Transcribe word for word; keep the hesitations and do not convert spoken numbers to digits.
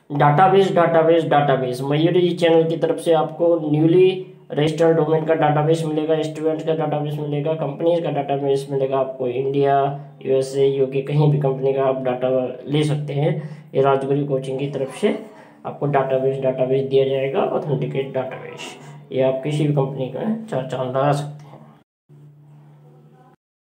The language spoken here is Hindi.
Database database database Mayuri ji channel की तरफ से आपको न्यूली रजिस्टर्ड डोमेन का डाटाबेस मिलेगा, स्टूडेंट्स का डाटाबेस मिलेगा, कंपनीज का डाटाबेस मिलेगा। आपको इंडिया, यूएसए, यूके कहीं भी कंपनी का आप डाटा ले सकते हैं। ये राजगुरु कोचिंग की तरफ से आपको डाटाबेस डाटाबेस दिया जाएगा, ऑथेंटिकेट डाटाबेस। ये आप किसी भी कंपनी का चार चांद लगा सकते हैं।